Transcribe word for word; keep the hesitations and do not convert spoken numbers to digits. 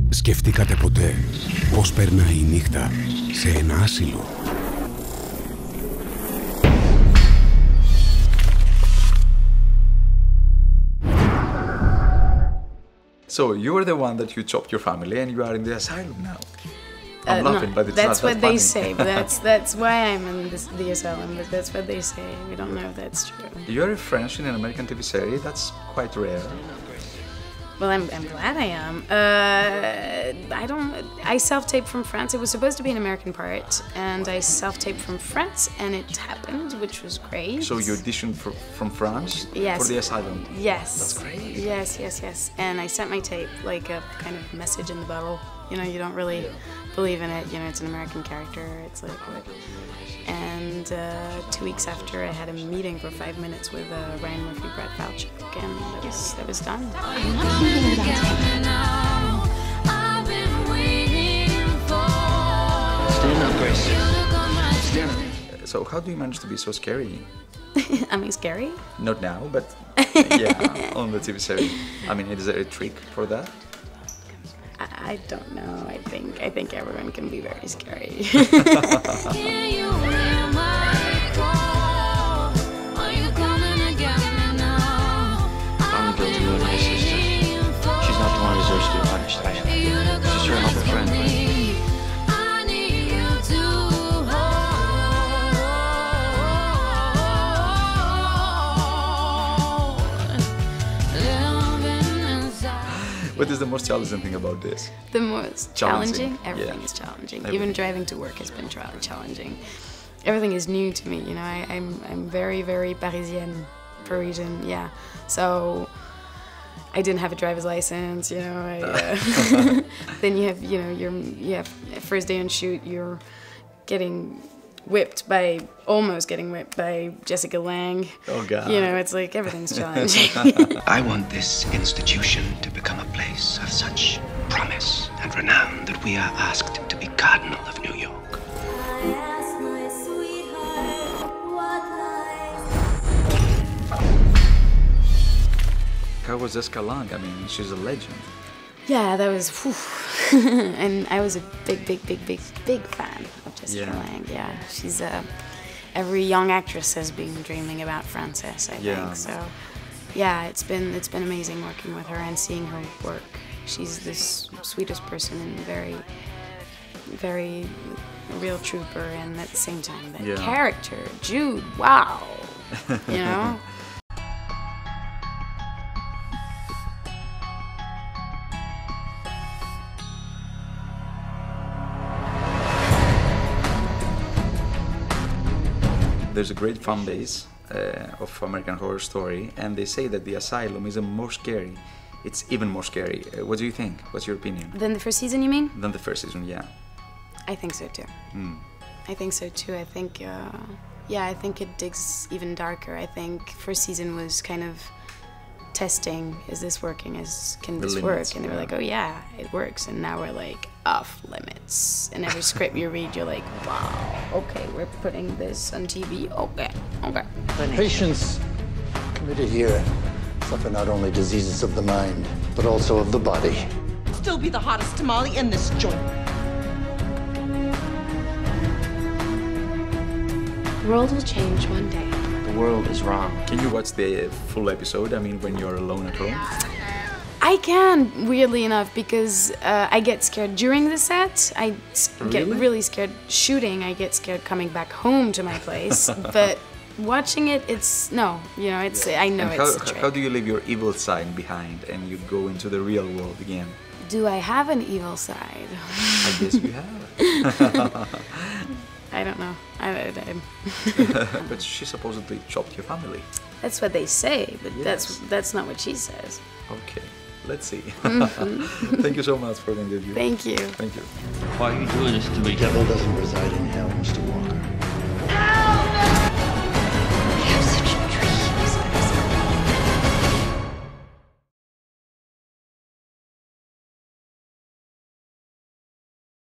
Σκεφτήκατε ποτέ πώς περνάει η νύχτα σε ένα άσυλο? So you were the one that you chopped your family and you are in the asylum now. I'm uh, laughing, no, but it's that's not what that they funny. say. But that's that's why I'm in this, the asylum. But that's what they say. We don't know if that's true. You're a French in an American T V series. That's quite rare. Well, I'm, I'm glad I am. Uh, I don't. I self-taped from France. It was supposed to be an American part, and I self-taped from France, and it happened, which was great. So you auditioned for, from France yes. for the asylum. Yes. That's great. Yes, yes, yes. And I sent my tape, like a kind of message in the bottle. You know, you don't really believe in it. You know, it's an American character. It's like what. And uh, two weeks after, I had a meeting for five minutes with uh, Ryan Murphy, Brad Falchuk, and that was that was done. Stand up, Grace. Stand up. So how do you manage to be so scary? I mean, scary? Not now, but yeah, on the T V series. I mean, is there a trick for that? I, I don't know. I think I think everyone can be very scary. I'm guilty of my sister. She's not the one who deserves to be punished. I am. She's her helpful friend, but... What is the most challenging thing about this? The most challenging? Challenging, Everything yeah. is challenging. Everything. Even driving to work has been tra- challenging. Everything is new to me, you know. I, I'm I'm very, very Parisienne, Parisian, yeah. So I didn't have a driver's license, you know. I, uh, then you have, you know, you're you have first day on shoot, you're getting whipped by, almost getting whipped by Jessica Lange. Oh God. You know, it's like everything's challenging. I want this institution to become a place of such promise and renown that we are asked to be Cardinal of New York. How was Jessica Lange? I mean, she's a legend. Yeah, that was, whew. And I was a big, big, big, big, big fan of Jessica Yeah. Lange. Yeah, she's a. Every young actress has been dreaming about Frances, I Yeah. think. So, yeah, it's been it's been amazing working with her and seeing her work. She's this sweetest person and very, very real trooper, and at the same time, that Yeah. character, Jude, wow, you know. There's a great fan base uh, of American Horror Story, and they say that the Asylum is a more scary. It's even more scary. Uh, what do you think? What's your opinion? Then the first season, you mean? Than the first season, yeah. I think so too. Mm. I think so too. I think, uh, yeah, I think it digs even darker. I think first season was kind of testing, is this working, is can The this limits, work? And they were yeah. like, oh yeah, it works. And now we're like, off limits. And every script you read, you're like, wow, okay, we're putting this on T V, okay, okay. Patients committed here suffer not only diseases of the mind, but also of the body. Still be the hottest tamale in this joint. The world will change one day. The world is wrong. Can you watch the full episode? I mean, when you're alone at home? I can, weirdly enough, because uh, I get scared during the set. I s- get Really? really scared shooting. I get scared coming back home to my place. But watching it, it's, no, you know, it's, I know And it's how, a trick. how do you leave your evil side behind and you go into the real world again? Do I have an evil side? I guess you have. I don't know. I, I, I, But she supposedly chopped your family. that's what they say, but Yes. that's that's not what she says. Okay, let's see. Thank you so much for the interview. Thank you. Thank you. Why are you doing this to me? The devil doesn't reside in hell, Mister Warren.